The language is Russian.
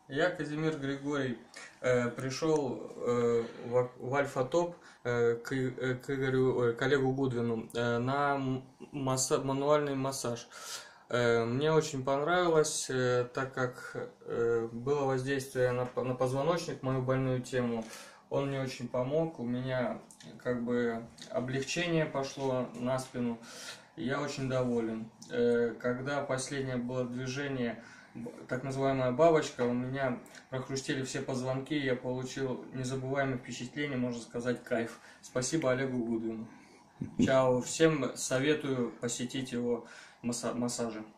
Я, Казимир Григорий, пришел в Альфа-Топ к Игорю, коллегу Гудвину на мануальный массаж. Мне очень понравилось, так как было воздействие на позвоночник, мою больную тему. Он мне очень помог, у меня как бы облегчение пошло на спину. Я очень доволен. Когда последнее было движение, так называемая бабочка, у меня прохрустели все позвонки, я получил незабываемое впечатление, можно сказать, кайф. Спасибо Олегу Гудвину. Чао. Всем советую посетить его массажи.